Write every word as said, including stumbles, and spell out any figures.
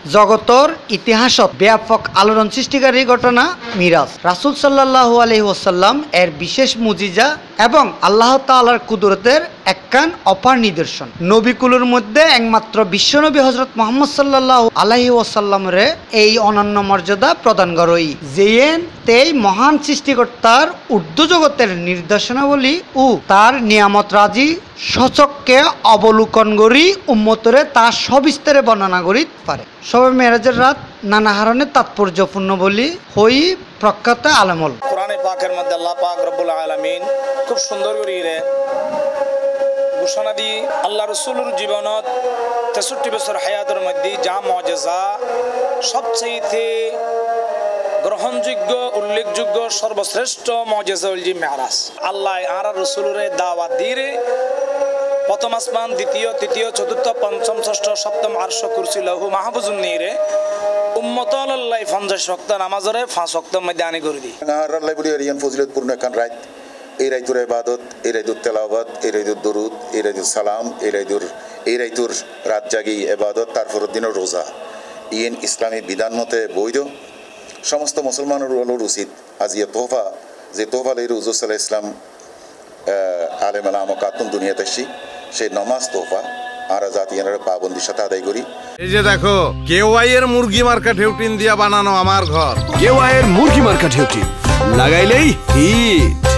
জগতর ইতিহাসত ব্যাপক আলোড়ন সৃষ্টিকারী ঘটনা মিরাজ। রাসূল সাল্লাল্লাহু আলাইহি ওয়াসাল্লাম এর বিশেষ মুজিজা এবং আল্লাহ তাআলার কুদরতের একখান অপার নিদর্শন। নবীকুলের মধ্যে একমাত্র বিশ্বনবী হযরত মুহাম্মদ সাল্লাল্লাহু আলাইহি ওয়াসাল্লামরে এই অনন্য মর্যাদা প্রদান করই, যেয়েন তেই মহান সৃষ্টিকর্তার ঊর্ধ্ব জগতের নির্দেশনাবলী ও তার নিয়ামত রাজি সচককে অবলোকন করি উম্মতরে তার সবিস্তারে বর্ণনা করি পারে। সবে মেরাজের রাত নানা হারণে তাৎপর্যপূর্ণ বলি হই প্রখ্যাত আলামল। কোরআনে পাকের মধ্যে আল্লাহ পাক রব্বুল আলামিন খুব সুন্দর করে ঘোষণা দি আল্লাহ রসুলের জীবনত তেষট্টি বছর হায়াতের মধ্যে যা মজেজা সবচেয়ে গ্রহণযোগ্য উল্লেখযোগ্য সর্বশ্রেষ্ঠ মজেজা হল যে মেরাজ। আল্লাহ আর রসুলের দাওয়াত দিয়ে প্রথম আসমান, দ্বিতীয়, তৃতীয়, চতুর্থ, পঞ্চম, ষষ্ঠ, সপ্তম আরশ কুরসি লৌহ মাহফুজুন নিয়ে উম্মত আল্লাহ পঞ্চাশ ওয়াক্ত নামাজরে পাঁচ ওয়াক্তের মধ্যে আনি করে দিই। আল্লাহ বলি রিয়ান ফজিলতপূর্ণ একখান রাত। এই রাইতুর ইবাদত, এই রাইতুর তেলাওয়াত, এই রাইতুর দরুদ, এই রাইতুর সালাম, এই রাইতুর এই রাইতুর রাত জাগি ইবাদত, তারপর দিনের রোজা ইয়েন ইসলামী বিধান মতে বৈধ। সমস্ত মুসলমানের হলোর উচিত আজিয়া তোহফা যে তোহফা লই হুজুর সাল্লাল্লাহু ইসলাম আলেম আলাম কাতুন দুনিয়াতে আসি সেই নমাজ তোহফা আর জাতিয়ানের পাবন্দির সাথে আদায় করি। এই যে দেখো কেওয়াই এর মুরগি মার্কা ঢেউটিন দিয়া বানানো আমার ঘর। কেওয়াই এর মুরগি মার্কা ঢেউটিন লাগাইলেই হিট।